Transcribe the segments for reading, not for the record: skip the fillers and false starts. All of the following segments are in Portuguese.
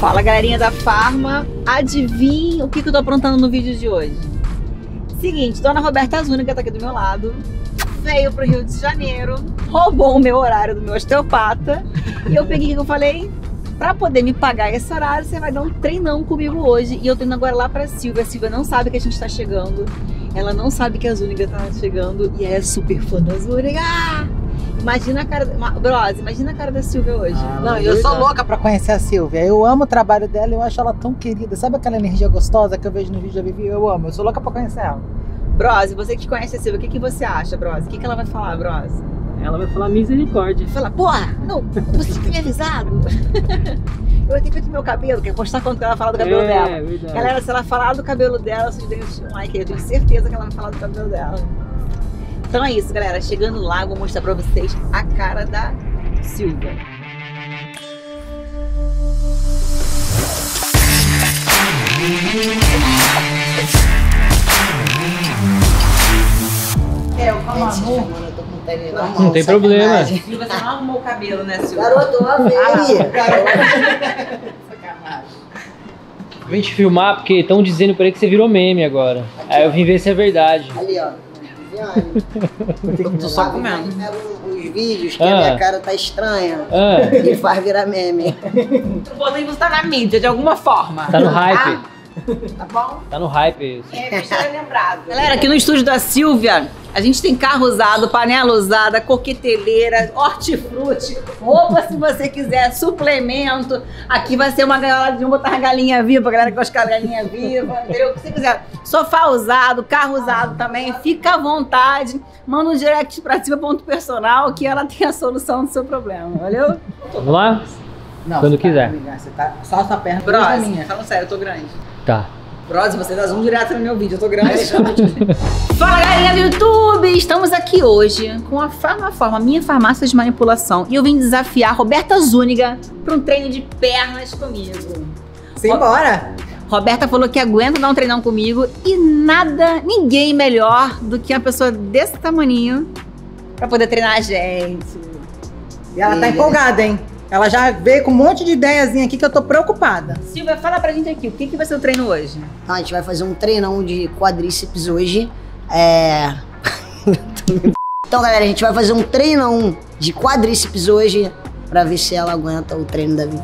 Fala, galerinha da Farma. Adivinha o que eu tô aprontando no vídeo de hoje? Seguinte, dona Roberta Zúñiga tá aqui do meu lado. Veio pro Rio de Janeiro, roubou o meu horário do meu osteopata. E eu peguei o que eu falei: pra poder me pagar esse horário, você vai dar um treinão comigo hoje. E eu tô indo agora lá pra Silvia. A Silvia não sabe que a gente tá chegando. Ela não sabe que a Zúñiga tá chegando. E ela é super fã da Zúñiga. Imagina a cara, Bros, imagina a cara da Silvia hoje. Não, eu sou louca pra conhecer a Silvia. Eu amo o trabalho dela, eu acho ela tão querida. Sabe aquela energia gostosa que eu vejo no vídeo da Vivi? Eu amo, eu sou louca pra conhecer ela. Bros, você que conhece a Silvia, o que você acha, Bros? O que ela vai falar, Bros? Ela vai falar misericórdia. Vai falar, porra, não, você tinha me avisado. Eu vou ter feito meu cabelo, quer postar quanto ela fala do cabelo dela. Verdade. Galera, se ela falar do cabelo dela, vocês deixam um like aí, eu tenho certeza que ela vai falar do cabelo dela. Então é isso, galera. Chegando lá, eu vou mostrar pra vocês a cara da Silvia. Eu falo amor. Não tem problema. Silvia, você não arrumou o cabelo, né, Silvia? Garoto, lá vem. Vim te filmar porque estão dizendo por aí que você virou meme agora. Aí eu vim ver se é verdade. Ali, ó. Eu tô só comendo. Os vídeos que a minha cara tá estranha e faz virar meme. O importante você tá na mídia, de alguma forma. Tá no hype. Tá bom? Tá no hype isso. É, deixa eu lembrado. Galera, aqui no estúdio da Silvia, a gente tem carro usado, panela usada, coqueteleira, hortifruti, roupa se você quiser, suplemento. Aqui vai ser uma gaiola de botar uma galinha viva, galera que gosta de galinha viva, entendeu? O que você quiser. Sofá usado, carro usado também, fica à vontade. Manda um direct pra Silvia.personal que ela tem a solução do seu problema, valeu? Vamos lá? Não, quando quiser. Você tá só a sua perna. Bros, minha. fala sério, eu tô grande. Tá. Bros, você dá zoom direto no meu vídeo, eu tô grande. Fala, galerinha do YouTube! Estamos aqui hoje com a Farmaforma, minha farmácia de manipulação. E eu vim desafiar a Roberta Zúñiga para um treino de pernas comigo. Simbora! Roberta falou que aguenta dar um treinão comigo e ninguém melhor do que uma pessoa desse tamaninho pra poder treinar a gente. E ela tá empolgada, hein? Ela já veio com um monte de ideiazinha aqui que eu tô preocupada. Silvia, fala pra gente aqui, o que vai ser o treino hoje? A gente vai fazer um treinão de quadríceps hoje. Então, galera, a gente vai fazer um treinão de quadríceps hoje pra ver se ela aguenta o treino da Vivi.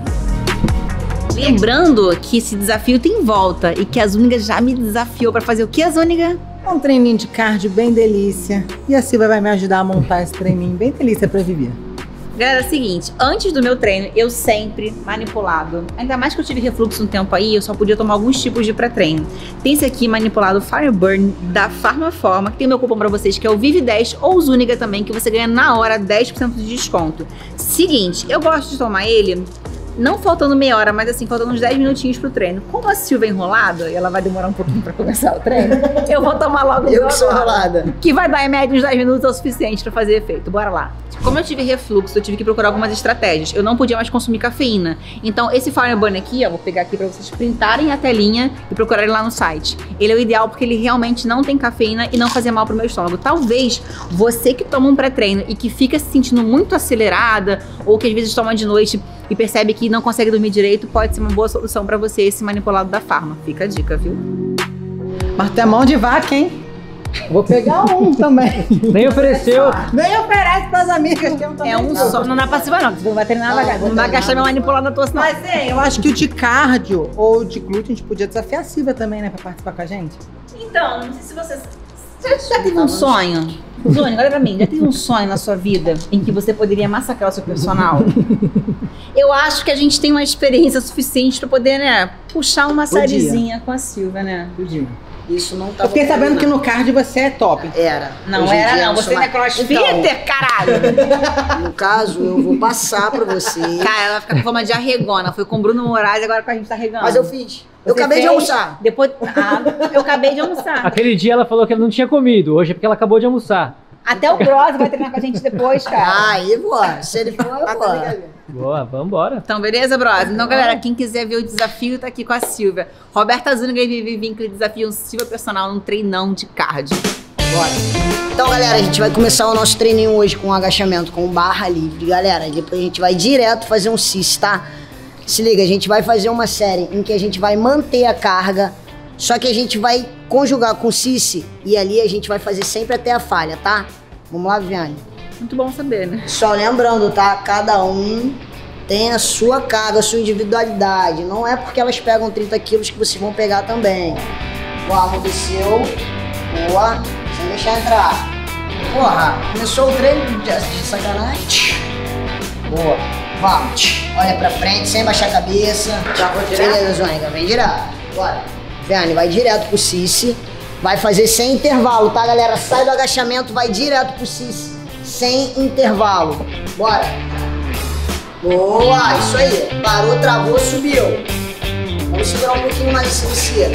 Lembrando que esse desafio tem volta e que a Zúñiga já me desafiou pra fazer o que, a Zúñiga? Um treininho de cardio bem delícia. E a Silvia vai me ajudar a montar esse treininho bem delícia pra Vivi. Galera, é o seguinte, antes do meu treino, eu sempre manipulado. Ainda mais que eu tive refluxo um tempo aí, eu só podia tomar alguns tipos de pré-treino. Tem esse aqui, manipulado Fireburn, da Farmaforma, que tem meu cupom pra vocês, que é o Vive10 ou o Zúñiga também, que você ganha na hora 10% de desconto. Seguinte, eu gosto de tomar ele não faltando meia hora, mas assim, faltando uns 10 minutinhos pro treino. Como a Silvia é enrolada, e ela vai demorar um pouquinho pra começar o treino, eu vou tomar logo o Eu que sou enrolada. que vai dar em média uns 10 minutos é o suficiente pra fazer efeito. Bora lá. Como eu tive refluxo, eu tive que procurar algumas estratégias. Eu não podia mais consumir cafeína. Então, esse Fireburn aqui, ó, vou pegar aqui pra vocês printarem a telinha e procurarem lá no site. Ele é o ideal porque ele realmente não tem cafeína e não fazia mal pro meu estômago. Talvez você que toma um pré-treino e que fica se sentindo muito acelerada, ou que às vezes toma de noite e percebe que não consegue dormir direito, pode ser uma boa solução pra você esse manipulado da Farma. Fica a dica, viu? Mas tu é mão de vaca, hein? Vou pegar um também. Nem ofereceu. Nem oferece pras amigas que eu também. É um só, não dá passiva não, você não vai treinar devagar. Não vai gastar meu manipulado na tua, senão. Mas, eu acho que o de cardio ou de glúteo a gente podia desafiar a Silvia também, né? Pra participar com a gente. Então, não sei se você já teve um sonho? Zúñiga, olha pra mim, já teve um sonho na sua vida em que você poderia massacrar o seu personal? Eu acho que a gente tem uma experiência suficiente pra poder, né, puxar uma sériezinha com a Silvia, né? Podia. Isso não tá. Eu fiquei sabendo que no cardio você é top. Era. Não Hoje em era dia não, eu você sou não é mais- crossfitter, caralho! No caso, eu vou passar pra você. Cara, ela fica com forma de arregona, foi com o Bruno Moraes, agora com a gente tá arregando. Mas eu fiz. Eu Você acabei de fez? almoçar. Depois, eu acabei de almoçar. Aquele dia ela falou que ela não tinha comido. Hoje é porque ela acabou de almoçar. Até o Bros vai treinar com a gente depois, cara. Aí, vou. Se ele for, eu vou. Boa, vambora. Então, beleza, Bros? Então, galera, quem quiser ver o desafio, tá aqui com a Silvia. Roberta Zúñiga e Vivi Winkler desafiam Silvia Personal num treinão de cardio. Bora. Então, galera, a gente vai começar o nosso treininho hoje com agachamento com barra livre, galera. Depois a gente vai direto fazer um cis, tá? Se liga, a gente vai fazer uma série em que a gente vai manter a carga, só que a gente vai conjugar com Cici e ali a gente vai fazer sempre até a falha, tá? Vamos lá, Viviane? Muito bom saber, né? Só lembrando, tá? Cada um tem a sua carga, a sua individualidade. Não é porque elas pegam 30 quilos que vocês vão pegar também. Vamos, desceu. Boa. Sem deixar entrar. Porra, começou o treino de sacanagem. Boa. Vamos. Olha pra frente, sem baixar a cabeça. Beleza, Zônica. Vem direto. Bora. Viane, vai direto pro Cici. Vai fazer sem intervalo, tá, galera? Sai do agachamento, vai direto pro Cici. Sem intervalo. Bora. Boa, isso aí. Parou, travou, subiu. Vamos segurar um pouquinho mais em cima.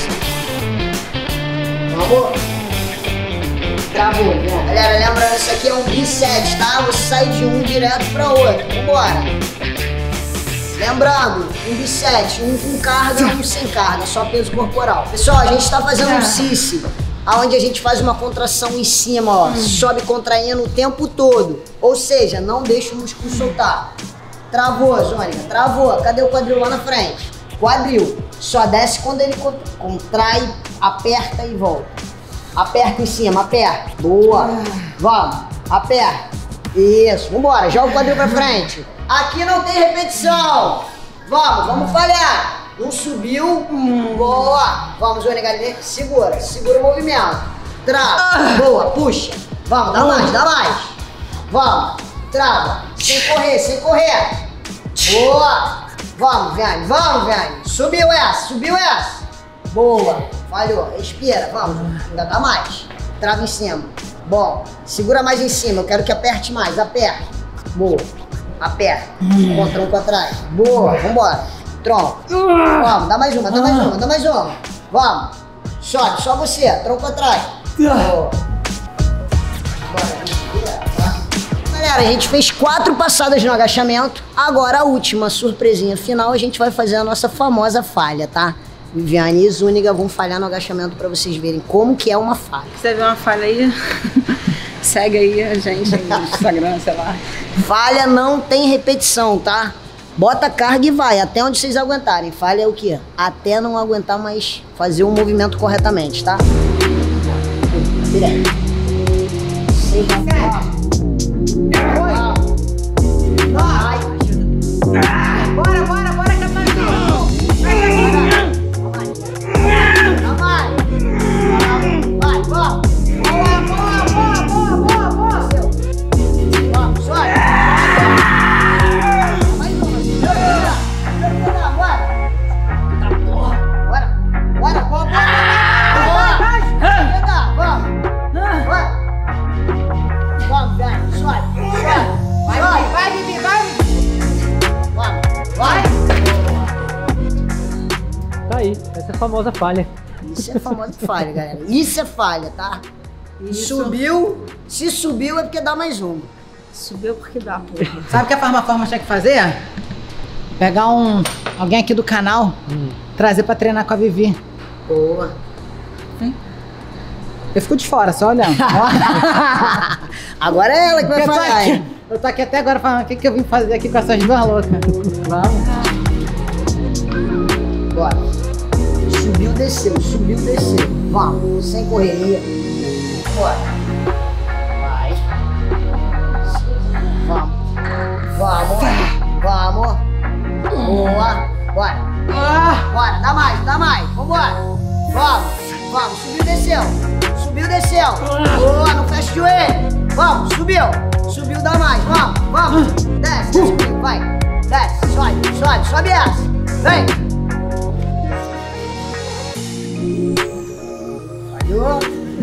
Vamos. Travou, né? Galera, lembrando, isso aqui é um reset, tá? Você sai de um direto pra outro. Vambora. Lembrando, um reset, um com carga, um sem carga, só peso corporal. Pessoal, a gente tá fazendo um Cici, onde a gente faz uma contração em cima, ó. Sobe contraindo o tempo todo. Ou seja, não deixa o músculo soltar. Travou, Zônica, travou. Cadê o quadril lá na frente? Quadril. Só desce quando ele contrai, aperta e volta. Aperta em cima, aperta. Boa. Vamos, aperta. Isso, vambora. Joga o quadril pra frente. Aqui não tem repetição. Vamos falhar. Não subiu. Boa. Vamos, Zônica, segura. Segura o movimento. Trava. Boa, puxa. Vamos, dá mais. Vamos. Trava. Sem correr. Boa. Vamos, Viane. Subiu essa. Boa. Falhou. Respira. Vamos. Ainda dá mais. Trava em cima. Bom. Segura mais em cima. Eu quero que aperte mais. Aperta. Boa. Aperta. Com o tronco atrás. Boa. Vambora. Tronco. Vamos. Dá mais uma. Vamos. Sobe. Só você. Tronco atrás. Boa. Bora. Galera, a gente fez 4 passadas no agachamento. Agora a última surpresinha final, a gente vai fazer a nossa famosa falha, tá? Viviane e Zúñiga vão falhar no agachamento pra vocês verem como que é uma falha. Se você vê uma falha aí, segue aí a gente no Instagram, sei lá. Falha não tem repetição, tá? Bota a carga e vai, até onde vocês aguentarem. Falha é o quê? Até não aguentar mais fazer o movimento corretamente, tá? Direto. Bora, Camargo! Vai, vamos! Boa, seu! Vamos, vai! Mais uma! Bora! Vamos, velho! Sobe! Vai, Vivi! Vai! Tá aí, essa é a famosa falha. Isso é famosa falha, galera. Isso é falha, tá? Subiu. Se subiu é porque dá mais uma. Subiu porque dá, porra. Sabe o que a Farmaforma tinha que fazer? Pegar alguém aqui do canal, trazer pra treinar com a Vivi. Boa. Eu fico de fora, só olhando. Agora é ela que vai falhar, hein? Eu tô aqui até agora falando o que eu vim fazer aqui com essas duas loucas. Vamos. Bora. Subiu, desceu. Vamos, sem correria. Bora. Vai. Vamos. Boa. Bora. Dá mais. Vambora. Vamos. Subiu, desceu. Boa, não fecha o joelho. Vamos, subiu, dá mais. Vamos. Desce comigo, vai. Desce, sobe essa. Vem. Falhou.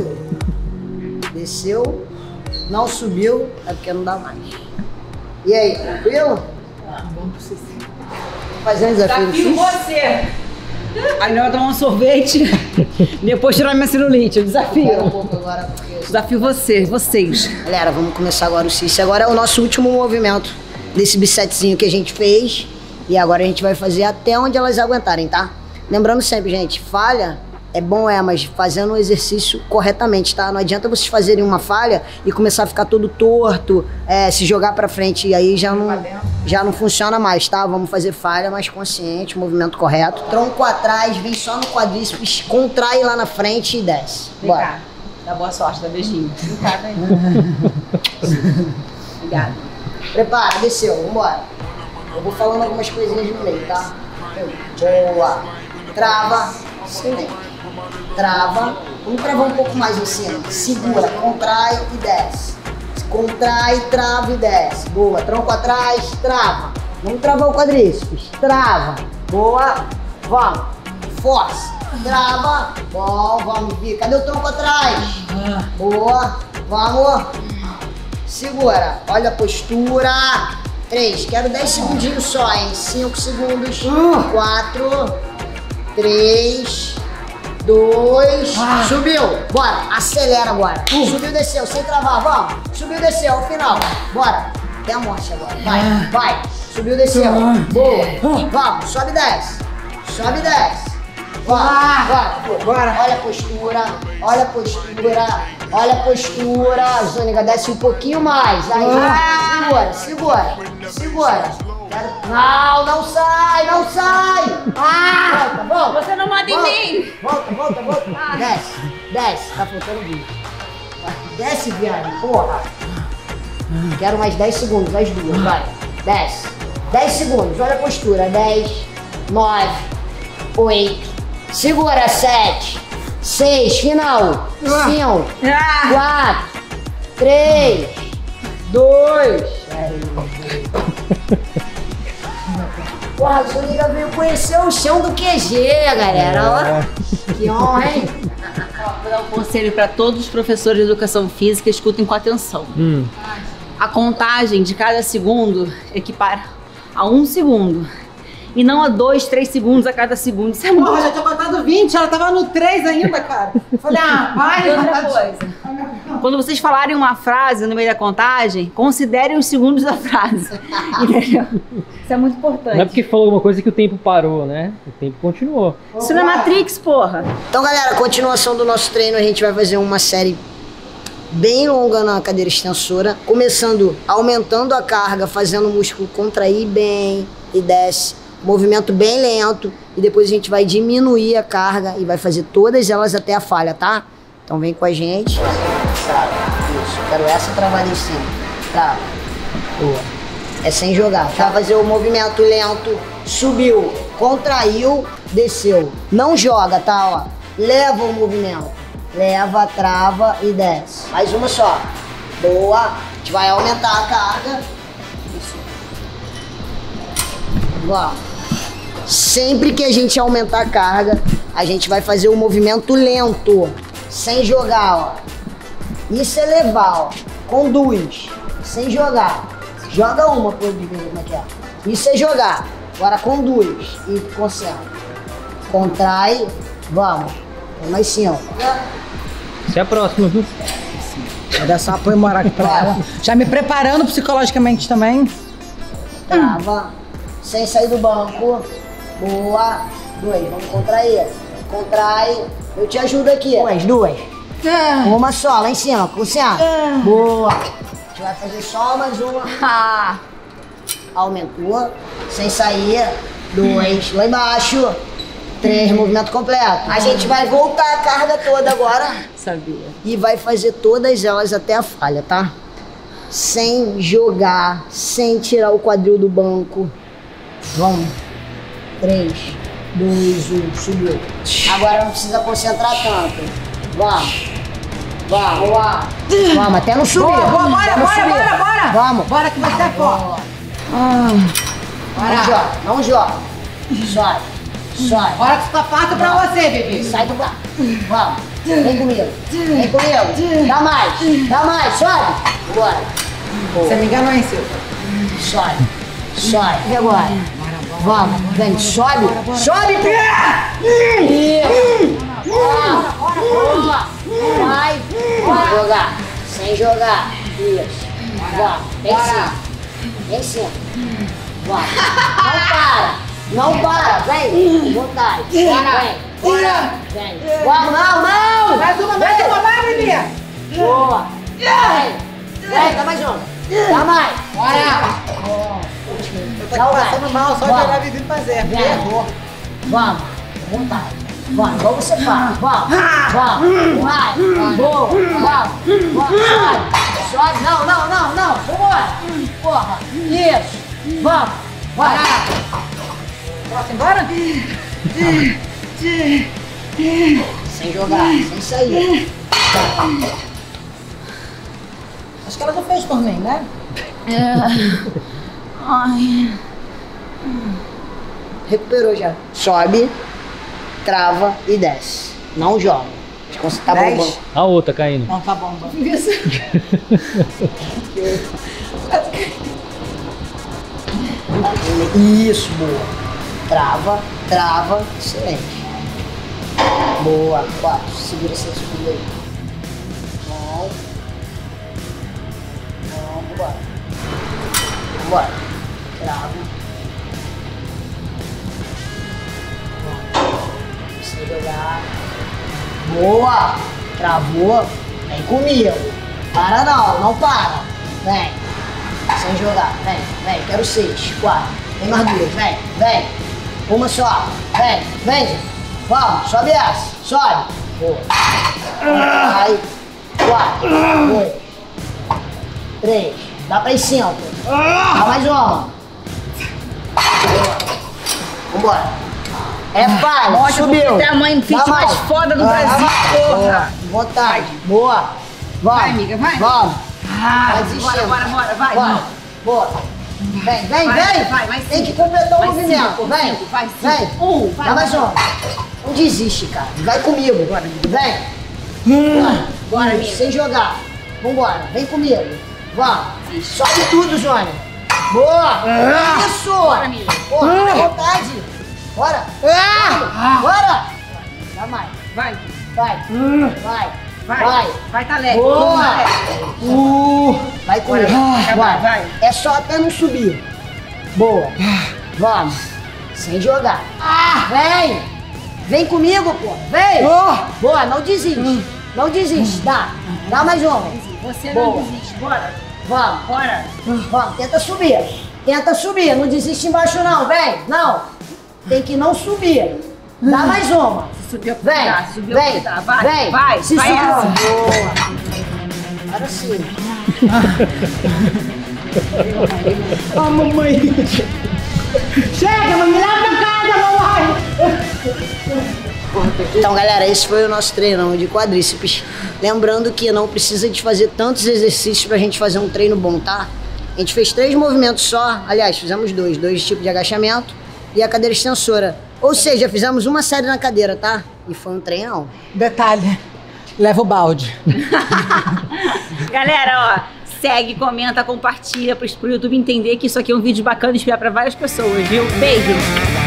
Desceu. Não subiu, é porque não dá mais. E aí, tranquilo? Vamos pro Fazer um desafio. Desafio você! Aí nós tomar um sorvete, depois tirar minha celulite. Espera um pouco agora, porque... Desafio vocês. Galera, vamos começar agora o Cici. Agora é o nosso último movimento desse bisetzinho que a gente fez. E agora a gente vai fazer até onde elas aguentarem, tá? Lembrando sempre, gente, falha É bom, mas fazendo o exercício corretamente, tá? Não adianta vocês fazerem uma falha e começar a ficar todo torto, se jogar pra frente, e aí já não funciona mais, tá? Vamos fazer falha mais consciente, movimento correto. Tronco atrás, vem só no quadríceps, contrai lá na frente e desce. Vem Bora. cá. Dá boa sorte, dá beijinho. Obrigada aí. Obrigada. Prepara, desceu, vambora. Eu vou falando algumas coisinhas no meio, tá? Boa. Trava, excelente. Trava. Vamos travar um pouco mais em cima. Segura, contrai e desce. Contrai, trava e desce. Boa. Tronco atrás, trava. Vamos travar o quadríceps. Trava. Boa. Vamos. Força. Trava. Bom, vamos vir. Cadê o tronco atrás? Boa. Vamos. Segura. Olha a postura. 3. Quero 10 segundinhos só, hein? 5 segundos. 4. 3. 2. Subiu. Bora. Acelera agora. Subiu, desceu. Sem travar. Vamos. Subiu, desceu. Ao final. Bora. Até a morte agora. Vai. Vai. Subiu, desceu. Boa. Vamos. Sobe e desce. Sobe e desce. Bora. Olha a postura. Olha a postura. Olha a postura. Zônica, desce um pouquinho mais. Aí. Segura. Não sai. Volta. Você não manda em mim. Volta. Desce. Tá faltando vídeo. Desce, viado. Porra. Quero mais 10 segundos, as duas. Vai. Desce. 10 segundos. Olha a postura. 10, 9, 8. Segura, 7, 6, final. 5, 4, 3, 2. Porra, a Zônica veio conhecer o chão do QG, galera. Ó, que honra, hein? Vou dar um conselho para todos os professores de educação física, escutem com atenção. A contagem de cada segundo equipara a 1 segundo. E não a 2, 3 segundos a cada segundo. Isso é muito... Porra, já tinha contado 20, ela tava no 3 ainda, cara. Falei, vai. E outra coisa. Quando vocês falarem uma frase no meio da contagem, considerem os segundos da frase. Entendeu? Isso é muito importante. Não é porque falou alguma coisa que o tempo parou, né? O tempo continuou. Isso não é Matrix, porra. Então, galera, continuação do nosso treino, a gente vai fazer uma série bem longa na cadeira extensora, começando aumentando a carga, fazendo o músculo contrair bem e desce. Movimento bem lento e depois a gente vai diminuir a carga e vai fazer todas elas até a falha, tá? Então vem com a gente. Isso, quero essa travada em cima. Tá. Boa. É sem jogar. Vai fazer o movimento lento, subiu, contraiu, desceu. Não joga, tá? Ó. Leva o movimento. Leva, trava e desce. Mais uma só. Boa. A gente vai aumentar a carga. Isso. Vamos. Sempre que a gente aumentar a carga, a gente vai fazer o movimento lento, sem jogar, ó. Isso é levar, ó. Conduz, sem jogar. Joga uma por vez, como é que é? Isso é jogar. Agora conduz e concentra. Contrai, vamos. Tem mais 5. Essa é a próxima, viu? Vou dar só uma apoio aqui pra ela. Já me preparando psicologicamente também. Trava, sem sair do banco. Boa. 2, vamos contrair. Contrai. Eu te ajudo aqui. Duas. Uma só, lá em cima, concentra. Boa. A gente vai fazer só mais uma. Aumentou. Sem sair. 2, lá embaixo. 3, movimento completo. A gente vai voltar a carga toda agora. Sabia. E vai fazer todas elas até a falha, tá? Sem jogar, sem tirar o quadril do banco. Vamos. 3, 2, 1, subiu. Agora não precisa concentrar tanto. Vamos. Vamos, até não subir. Bora. Vamos. Bora que vai ser forte. Não joga. Sobe. Bora que fica fácil pra você, bebê. Sai do barco. Vamos. Vem comigo. Dá mais. Sobe. Bora. Você me enganou, hein, Silvia? Sobe. E agora? Vamos. Vem, sobe. Boa. Vai. Jogar. Sem jogar. Isso. Vamos. Vem em cima. Vamos. Não para. Vem. Vontade. Vem. Bora! Vem! Vamos, não! Mais uma, vai, Bebê! Boa! Vem, dá mais uma! Dá mais! Bora! Eu tô aqui passando mal, só de olhar Vivi fazer. Vem! Vamos! Vontade! Vamos, igual você faz! Vamos! Vamos! Vai! Boa! Vamos! Vamos! Sobe! Não! Vambora! Porra! Isso! Vamos! Vai! Posso ir embora? Sem jogar, sem sair. Acho que ela já fez por mim, né? Ai. Recuperou já. Sobe, trava e desce. Não joga. Acho que você tá 10. bombando. A outra caindo. Não, tá bom. Isso, boa. Trava, excelente. Boa, 4. Segura essa segunda aí. Bom. Vambora. Trava. Sem jogar. Boa! Travou. Vem comigo. Para não para. Vem. Sem jogar. Vem. Quero 6, 4. Vem mais 2. Vem. Uma só. Vem. Vamos, sobe essa. Sobe. Boa. Vai. 4, 2, 3. Dá pra ir 5. Dá mais uma. Vambora. É falha. Subiu. É a mãe fit Dá mais foda do Brasil, porra. Boa. Vontade. Boa. Vamos. Vai, amiga, vai. Vamos. Ah, desistir. bora, vai. Boa. Vem. Vai, Tem que completar o Vai movimento. 5, Vem. vai 5. Vem. Dá mais uma. Não desiste, cara. Vai comigo. Vem. Bora, amigo. Sem jogar. Vambora. Vem comigo. Vamos. Sobe tudo, Jônia. Boa. Isso. Bora, amiga. Porra, vontade. Bora. Bora. Dá mais. Vai, tá leve. Boa. Vai comigo. Vai. É só até não subir. Boa. Vamos. Sem jogar. Vem comigo, pô. Vem. Boa, não desiste. Não desiste. Dá mais uma. Você Boa. não desiste, bora. Vamos. Bora. Vamos, tenta subir. Não desiste embaixo não, vem. Não. Tem que não subir. Dá mais uma. Subiu Vem. Vai. Se vai segura. essa. Boa. Agora sim. Mamãe. Chega, mamãe, lá pra casa, mamãe. Então, galera, esse foi o nosso treino de quadríceps. Lembrando que não precisa de fazer tantos exercícios pra gente fazer um treino bom, tá? A gente fez 3 movimentos só. Aliás, fizemos 2 tipos de agachamento e a cadeira extensora. Ou seja, fizemos uma série na cadeira, tá? E foi um treinão. Detalhe, leva o balde. Galera, ó, segue, comenta, compartilha pro YouTube entender que isso aqui é um vídeo bacana e inspirar pra várias pessoas, viu? Beijo!